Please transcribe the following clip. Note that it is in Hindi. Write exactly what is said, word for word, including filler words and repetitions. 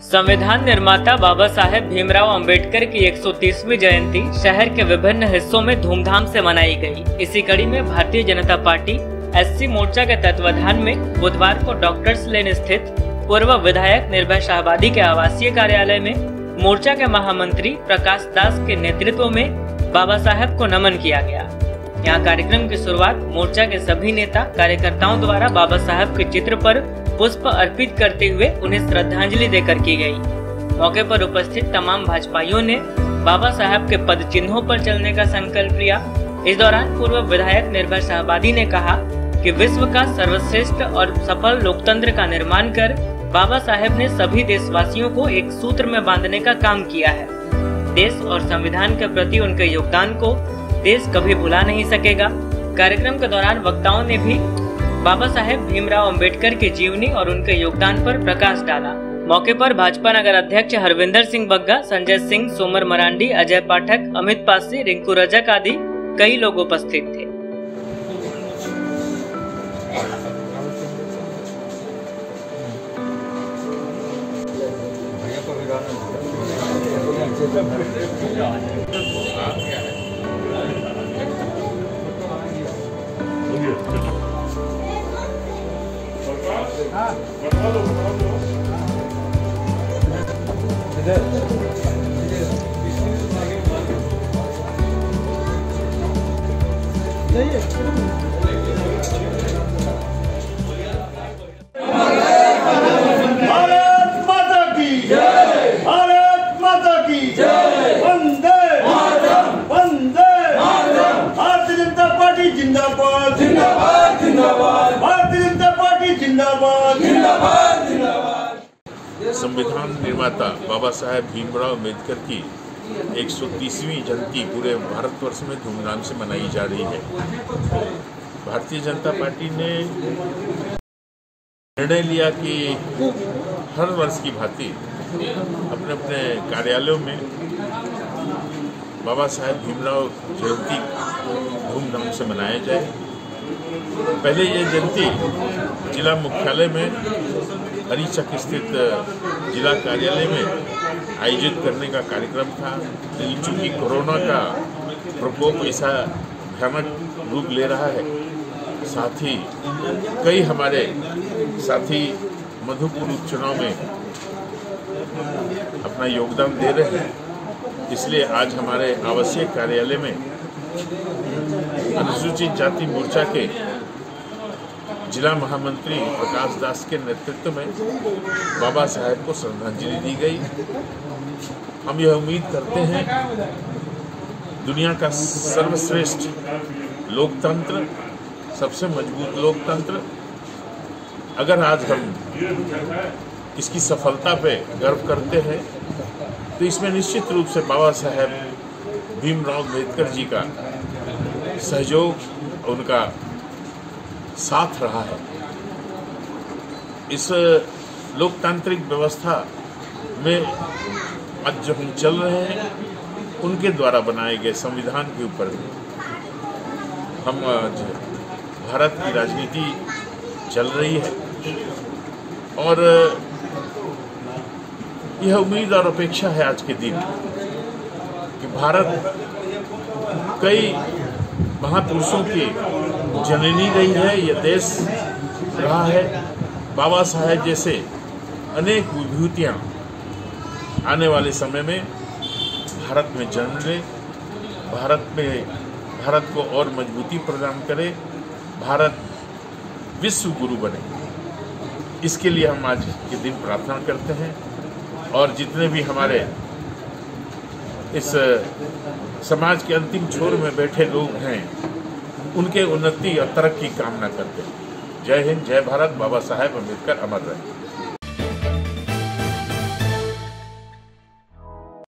संविधान निर्माता बाबा साहेब भीमराव अंबेडकर की एक सौ तीसवीं जयंती शहर के विभिन्न हिस्सों में धूमधाम से मनाई गई। इसी कड़ी में भारतीय जनता पार्टी एससी मोर्चा के तत्वाधान में बुधवार को डॉक्टर्स लेन स्थित पूर्व विधायक निर्भय शाहबादी के आवासीय कार्यालय में मोर्चा के महामंत्री प्रकाश दास के नेतृत्व में बाबा साहेब को नमन किया गया। यहाँ कार्यक्रम की शुरुआत मोर्चा के सभी नेता कार्यकर्ताओं द्वारा बाबा साहेब के चित्र पर पुष्प अर्पित करते हुए उन्हें श्रद्धांजलि देकर की गई। मौके पर उपस्थित तमाम भाजपाइयों ने बाबा साहेब के पद चिन्हों पर चलने का संकल्प लिया। इस दौरान पूर्व विधायक निर्भय शाहबादी ने कहा कि विश्व का सर्वश्रेष्ठ और सफल लोकतंत्र का निर्माण कर बाबा साहेब ने सभी देशवासियों को एक सूत्र में बांधने का काम किया है। देश और संविधान के प्रति उनके योगदान को देश कभी भुला नहीं सकेगा। कार्यक्रम के दौरान वक्ताओं ने भी बाबा साहेब भीमराव अंबेडकर की जीवनी और उनके योगदान पर प्रकाश डाला। मौके पर भाजपा नगर अध्यक्ष हरविंदर सिंह बग्गा, संजय सिंह, सोमर मरांडी, अजय पाठक, अमित पासी, रिंकू रजक आदि कई लोग उपस्थित थे। हाँ। भारत माता की जय, भारत माता की जय, वंदे मातरम, वंदे मातरम। भारतीय जनता पार्टी जिंदाबाद, जिंदाबाद, जिंदाबाद। भारतीय जनता पार्टी जिंदाबाद, जिंदाबाद, जिंदाबाद। संविधान निर्माता बाबा साहेब भीमराव अम्बेडकर की एक सौ तीसवीं जयंती पूरे भारतवर्ष में धूमधाम से मनाई जा रही है। भारतीय जनता पार्टी ने निर्णय लिया कि हर वर्ष की भांति अपने अपने कार्यालयों में बाबा साहेब भीमराव जयंती धूमधाम से मनाया जाए। पहले ये जयंती जिला मुख्यालय में हरीचक स्थित जिला कार्यालय में आयोजित करने का कार्यक्रम था, लेकिन चूंकि कोरोना का प्रकोप ऐसा भयानक रूप ले रहा है, साथ ही कई हमारे साथी मधुपुर उपचुनाव में अपना योगदान दे रहे हैं, इसलिए आज हमारे आवासीय कार्यालय में अनुसूचित जाति मोर्चा के जिला महामंत्री प्रकाश दास के नेतृत्व में बाबा साहेब को श्रद्धांजलि दी गई। हम यह उम्मीद करते हैं दुनिया का सर्वश्रेष्ठ लोकतंत्र, सबसे मजबूत लोकतंत्र, अगर आज हम इसकी सफलता पे गर्व करते हैं तो इसमें निश्चित रूप से बाबा साहेब भीमराव अम्बेडकर जी का सहयोग, उनका साथ रहा है। इस लोकतांत्रिक व्यवस्था में आज जो हम चल रहे हैं, उनके द्वारा बनाए गए संविधान के ऊपर हम आज भारत की राजनीति चल रही है और यह उम्मीद और अपेक्षा है आज के दिन कि भारत कई महापुरुषों की जननी रही है, यह देश रहा है। बाबा साहेब जैसे अनेक विभूतियाँ आने वाले समय में भारत में जन्म ले, भारत में भारत को और मजबूती प्रदान करे, भारत विश्व गुरु बने। इसके लिए हम आज के दिन प्रार्थना करते हैं और जितने भी हमारे इस समाज के अंतिम छोर में बैठे लोग हैं, उनके उन्नति और तरक्की कामना करते हैं। जय हिंद, जय भारत। बाबा साहेब अम्बेडकर अमर रहे।